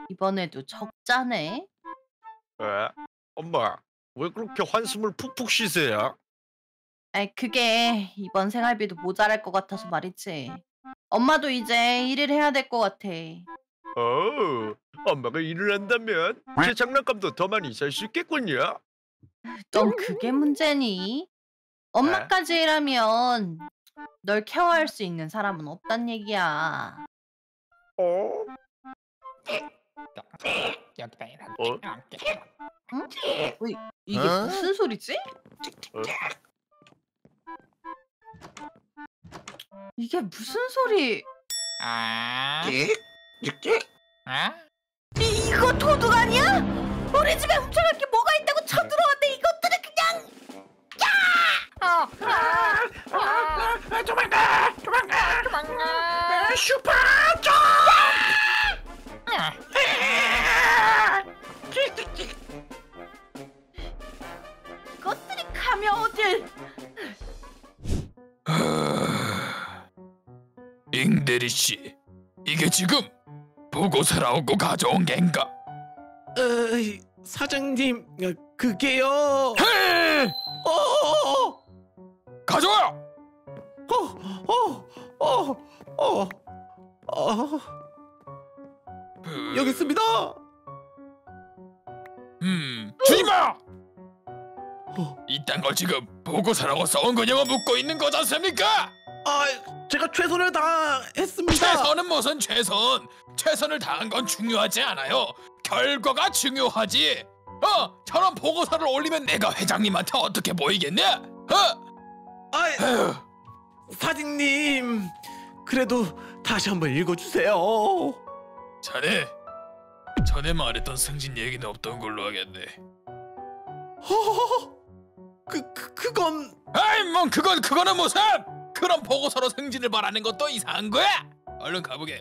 이번에도 적자네. 에? 엄마, 왜 그렇게 한숨을 푹푹 쉬세요? 아이, 그게 이번 생활비도 모자랄 것 같아서 말이지. 엄마도 이제 일을 해야 될 것 같아. 어, 엄마가 일을 한다면 제 장난감도 더 많이 살 수 있겠군요. 넌 그게 문제니? 에? 엄마까지 일하면 널 케어할 수 있는 사람은 없단 얘기야. 어? 여기다 이렇게 어? 응? 이게 무슨 소리지? 어? 이게 무슨 소리? 아, 아? 이거 도둑 아니야? 우리 집에 훔쳐갈 게 뭐가 있다고 쳐들어왔대. 이것들은 그냥. 도망가! 슈퍼 점! 이것들이 가면 어딜? 잉대리 씨, 이게 지금 보고서라고 가져온 겐가? 사장님, 그게요. 가져와! 여기 있습니다. 주지마! 어. 이딴 걸 지금 보고서라고 써온 거냐고 묻고 있는 거지 않습니까? 제가 최선을 다했습니다. 최선은 무슨 최선? 최선을 다한 건 중요하지 않아요. 결과가 중요하지. 저런 보고서를 올리면 내가 회장님한테 어떻게 보이겠냐? 에휴. 사장님, 그래도 다시 한번 읽어주세요. 전에 말했던 승진 얘기는 없던 걸로 하겠네. 그건 아이, 뭐 그거는 무슨? 그런 보고서로 승진을 바라는 것도 이상한 거야. 얼른 가보게.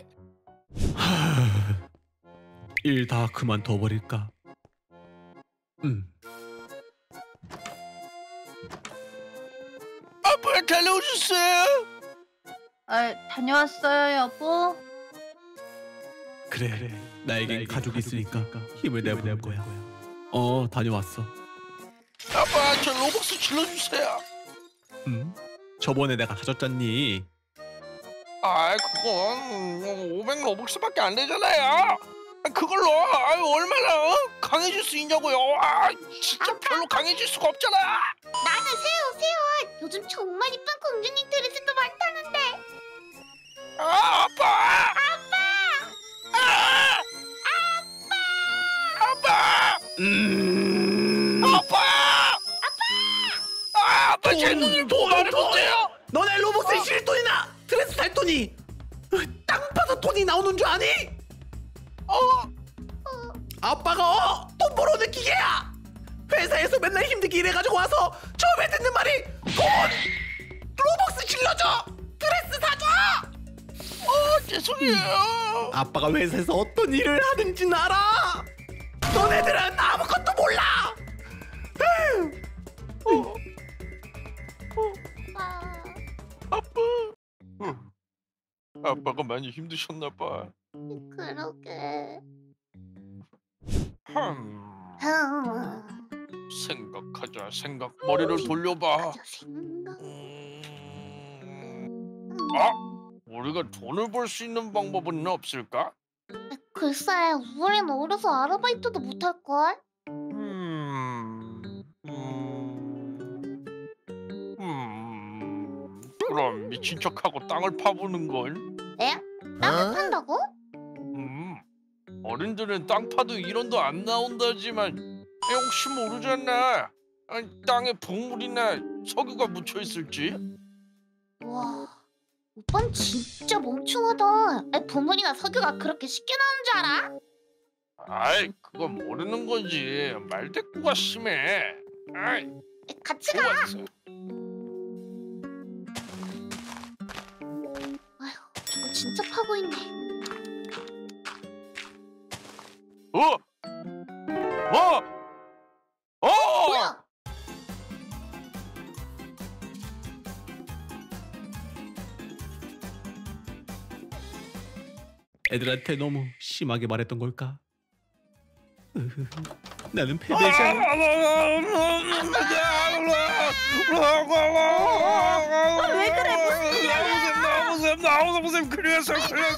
일 다 그만둬버릴까? 아빠 달려오셨어요? 다녀왔어요, 여보. 그래, 나에겐 가족이 있으니까 힘을 내볼 거야. 다녀왔어. 아빠 저 로벅스 질러주세요. 저번에 내가 사줬잖니. 그건 500 로벅스밖에 안 되잖아요. 그걸로 얼마나 강해질 수 있냐고요. 진짜 별로 강해질 수가 없잖아. 나는 세요. 요즘 정말 이쁜 공주님 드레스도 많다는데. 아빠! 아빠 제 눈을 보고 말해보세요. 너네 로봇에 실 돈이나 드레스 살 돈이 땅 파서 돈이 나오는 줄 아니? 아빠가 돈 벌어오는 기계야. 회사에서 맨날 힘들게 일해가지고 와서 처음에 듣는 말이 돈! 로벅스 질러줘! 드레스 사줘! 죄송해요. 아빠가 회사에서 어떤 일을 하는지는 알아. 너네들은 아무것도 몰라. 아빠가 많이 힘드셨나 봐. 그러게. 생각. 머리를 돌려봐. 생각. 우리가 돈을 벌 수 있는 방법은 없을까? 글쎄, 우린 어려서 아르바이트도 못할걸? 그럼 미친 척하고 땅을 파보는 걸. 에? 땅을 판다고? 어른들은 땅 파도 1원도 안 나온다지만 혹시 모르잖아. 땅에 곡물이나 석유가 묻혀 있을지. 와, 오빤 진짜 멍청하다. 보물이나 석유가 그렇게 쉽게 나오는 줄 알아? 그건 모르는 거지. 말대꾸가 심해. 같이 가. 좋았어. 저거 진짜 파고 있네. 뭐야? 애들한테 너무 심하게 말했던 걸까? 나는 패배자. 왜 그래? 무슨 일이야? 나오세요. 걸렸어.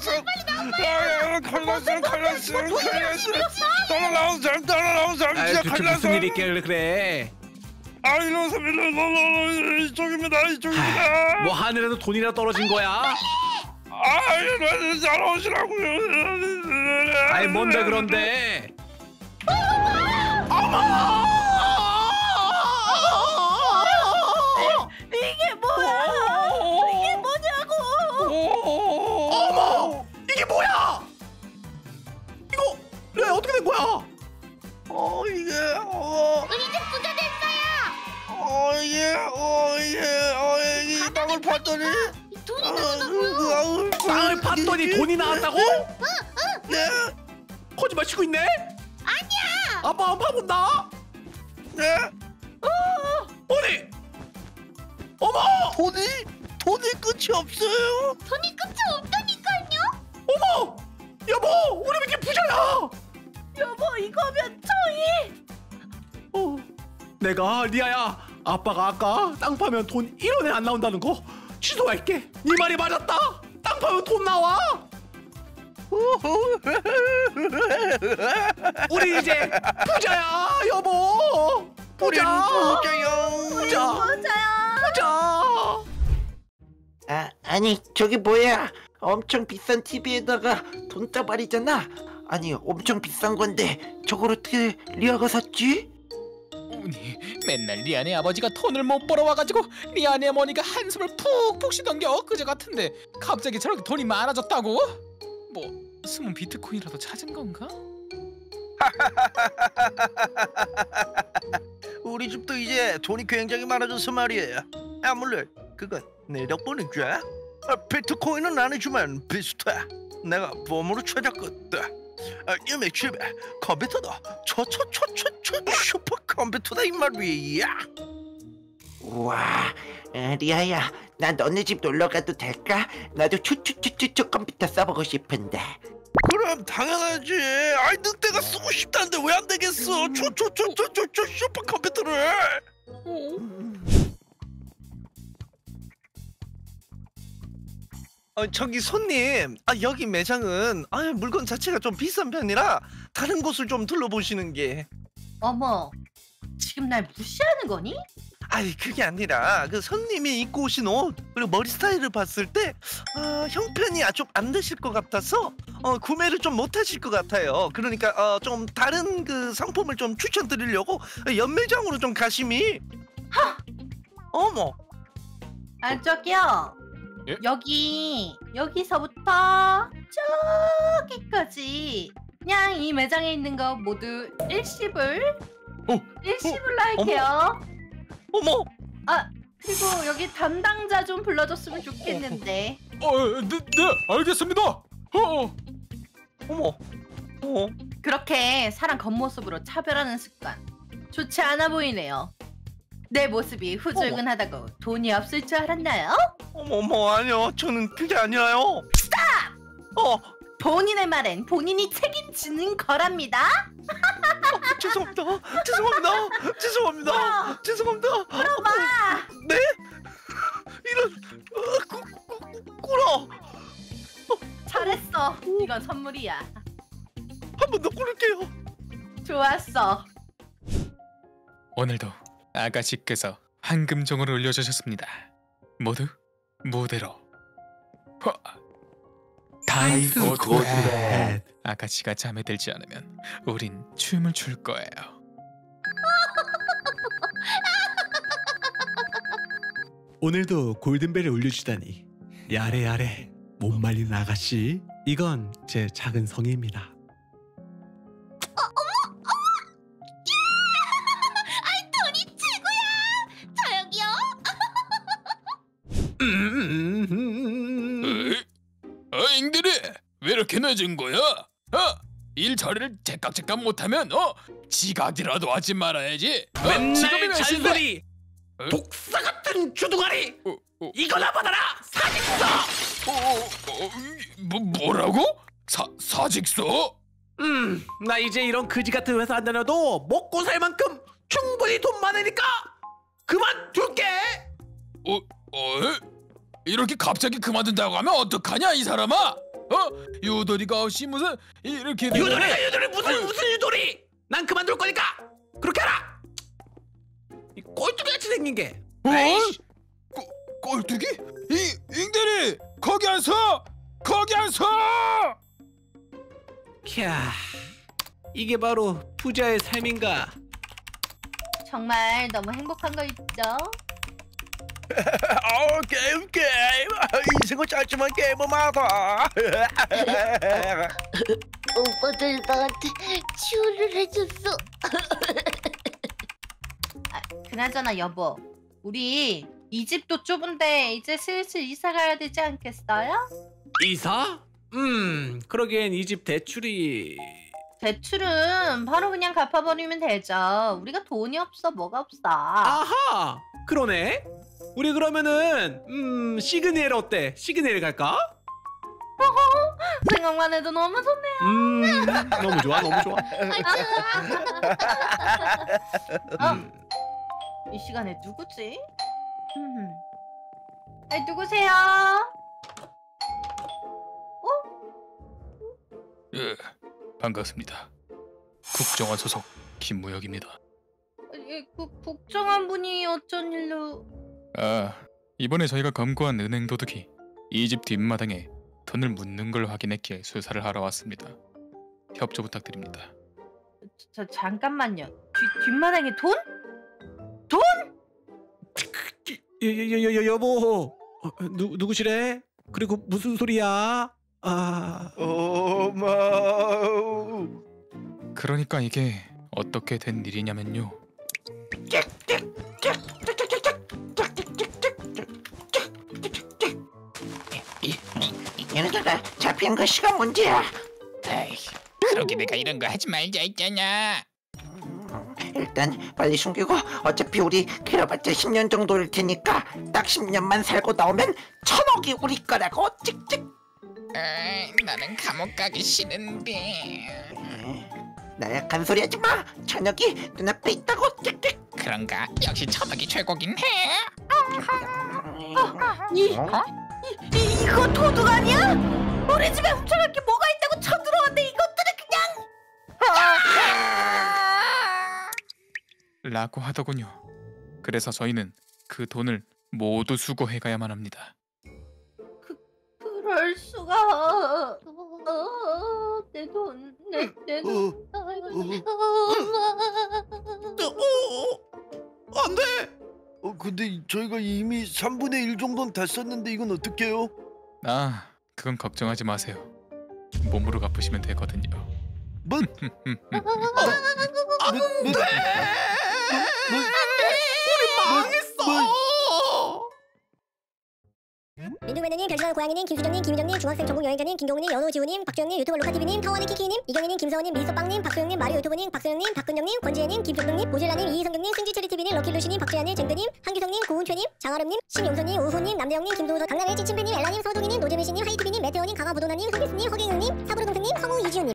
따라나오세요. 아, 도대체 무슨 일이 있길래 그래? 이쪽입니다. 뭐 하늘에도 돈이나 떨어진 거야? 따라오시라고요. 아이 뭔데 그런데? 이게 뭐야? 이게 뭐냐고? 어머! 이게 뭐야? 이거 왜 어떻게 된 거야? 이게 우리 이제 부자 됐어요. 이 땅을 봤더니 돈이 나오다고요. 땅을 팠더니 돈이 나왔다고? 네. 거짓말 치고 있네? 아니야. 아빠가 파본다. 네. 어디? 어머! 돈이 끝이 없어요. 돈이 끝이 없다니까요. 어머! 여보, 우리 이렇게 부자야. 여보 이거면 저희. 내가 리아야, 아빠가 아까 땅 파면 돈 1원에 안 나온다는 거 취소할게. 네 말이 맞았다. 땅 파면 돈 나와. 우리 이제 부자야, 여보. 부자. 아니 저게 뭐야? 엄청 비싼 TV에다가 돈다발이잖아. 아니 엄청 비싼 건데 저걸 어떻게 리아가 샀지? 맨날 리안의 아버지가 돈을 못 벌어와가지고 리안의 어머니가 한숨을 푹푹 쉬던 게 엊그제 같은데 갑자기 저렇게 돈이 많아졌다고? 뭐 숨은 비트코인이라도 찾은 건가? 우리 집도 이제 돈이 굉장히 많아져서 말이에요. 물론 그건 내 덕분이죠. 비트코인은 아니지만 비슷해. 내가 보험으로 찾았거든. 이미 집에 컴퓨터다. 슈퍼컴퓨터다 이 말이야. 우와, 리아야, 나 너네 집 놀러 가도 될까? 나도 추 컴퓨터 써보고 싶은데. 그럼 당연하지. 늑대가 쓰고 싶다는데 왜 안 되겠어? 슈퍼컴퓨터를. 저기 손님, 여기 매장은 물건 자체가 좀 비싼 편이라 다른 곳을 좀 둘러보시는 게. 어머 지금 날 무시하는 거니? 그게 아니라 그 손님이 입고 오신 옷 그리고 머리 스타일을 봤을 때 형편이 좀 안 되실 것 같아서 구매를 좀 못하실 것 같아요. 그러니까 좀 다른 그 상품을 좀 추천드리려고 연매장으로 좀 가심이. 어머. 저기요. 예? 여기서부터 저기까지 그냥 이 매장에 있는 거 모두 일시불. 일시불로 할게요. 어머. 그리고 여기 담당자 좀 불러줬으면 좋겠는데. 네, 알겠습니다. 어머. 그렇게 사람 겉모습으로 차별하는 습관 좋지 않아 보이네요. 내 모습이 후줄근하다고 돈이 없을 줄 알았나요? 어머 아니요. 저는 그게 아니라요. 스탑! 본인의 말엔 본인이 책임지는 거랍니다. 죄송합니다. 물어봐. 네? 이런 꿇어. 잘했어. 이건 선물이야. 한 번 더 꿇을게요. 좋았어. 오늘도 아가씨께서 황금종을 올려주셨습니다. 모두 무대로. 다이스 고드렛. 아가씨가 잠에 들지 않으면 우린 춤을 출 거예요. 오늘도 골든벨을 울려주다니 야래 못 말리는 아가씨. 이건 제 작은 성의입니다. 돈이 최고야. 저녁이요. 잉들이 왜 이렇게 늦은 거야? 일 처리를 제깍제깍 못하면 지각이라도 하지 말아야지. 지금이 몇 시인데? 잔소리. 독사 같은 주둥아리. 이거나 받아라. 사직서. 뭐라고? 사직서? 나 이제 이런 그지 같은 회사 안 다녀도 먹고 살 만큼 충분히 돈 많으니까 그만둘게. 이렇게 갑자기 그만둔다고 하면 어떡하냐 이 사람아? 유도리가 없이 무슨 이렇게 유도리 무슨 유도리? 난 그만둘 거니까 그렇게 하라. 이 꼴뚜기 같이 생긴 게. 에이씨. 꼴뚜기? 잉대리 거기 안 서! 거기 안 서! 캬, 이게 바로 부자의 삶인가? 정말 너무 행복한 거 있죠? 게임 인생은 짧지만 게임은 많아. 오빠들 나한테 치료를 해줬어. 그나저나 여보, 우리 이 집도 좁은데 이제 슬슬 이사 가야 되지 않겠어요? 이사? 그러기엔 이 집 대출이... 대출은 바로 그냥 갚아버리면 되죠. 우리가 돈이 없어 뭐가 없어. 아하! 그러네? 우리 그러면은 시그니엘 어때? 시그니엘 갈까? 생각만 해도 너무 좋네요. 너무 좋아 너무 좋아. 이 시간에 누구지? 누구세요? 예, 반갑습니다. 국정원 소속 김무혁입니다. 국정원 분이 어쩐 일로? 이번에 저희가 검거한 은행 도둑이 이 집 뒷마당에 돈을 묻는 걸 확인했기에 수사를 하러 왔습니다. 협조 부탁드립니다. 잠깐만요. 뒷마당에 돈? 돈? 여보, 누구시래? 그리고 무슨 소리야? 엄마. 그러니까 이게 어떻게 된 일이냐면요. 얘네들아 잡힌 거 시간 문제야. 에이, 그러게 내가 이런 거 하지 말자 했잖아. 일단 빨리 숨기고 어차피 우리 길어봤자 10년 정도일 테니까 딱 10년만 살고 나오면 1000억이 우리 거라고. 찍찍. 나는 감옥 가기 싫은데. 나약한 소리 하지 마. 1000억이 눈앞에 있다고. 찍찍. 그런가? 역시 1000억이 최고긴 해. 이거 도둑 아니야? 우리 집에 훔쳐갈 게 뭐가 있다고 쳐들어왔는데 이것들은 그냥 라고 하더군요. 그래서 저희는 그 돈을 모두 수거해가야만 합니다. 그럴 수가. 내 돈. 안 돼! 근데 저희가 이미 3분의 1 정도는 다 썼는데 이건 어떡해요? 그건 걱정하지 마세요. 몸으로 갚으시면 되거든요. 뭐? 민둥매너님, 별진한 고양이님, 김수정님, 김유정님, 중학생 전국 여행자님, 김경우님, 연호지우님, 박주영님, 유튜버 로카TV님, 타원의 키키님, 이경희님, 김서원님, 미소빵님, 박소영님, 마리오 유튜브님, 박소영님, 박근영님, 권지혜님, 김평동님, 모질라님, 이희성경님, 승지처리TV님, 럭키루시님, 박주야님, 쟁드님, 한규성님, 고은최님, 장아름님, 신용선님, 우호님, 남대영님, 김도우서, 강남의 찐친배님, 엘라님, 서동희님, 노재민씨님, 하이티비님, 메테오님, 강화부도나님, 서비스님, 허경영님, 사부로동생님, 성우 이지훈님.